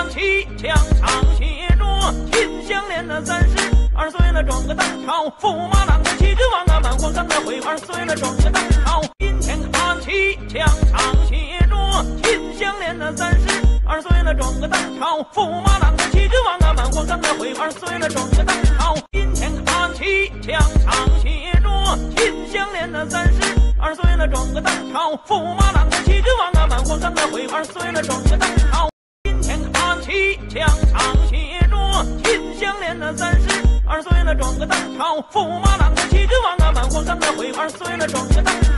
旗，墙上写着秦香莲的32岁了，装个当朝，驸马郎的旗帜王啊，满皇上的徽，2岁了，装个当朝，银钱看齐，墙上写着秦香莲的32岁了，装个当朝，驸马郎的旗帜王啊，满皇上的徽，2岁了，装个当朝，银钱看齐，墙上写着秦香莲的32岁了，装个当朝，驸马郎的旗帜王啊，满皇上的徽，2岁了，装个当朝。银钱看齐，墙上写着秦香莲的32岁了，装个当朝，驸马郎的旗帜王啊，满皇上的徽，2岁了，装个当朝。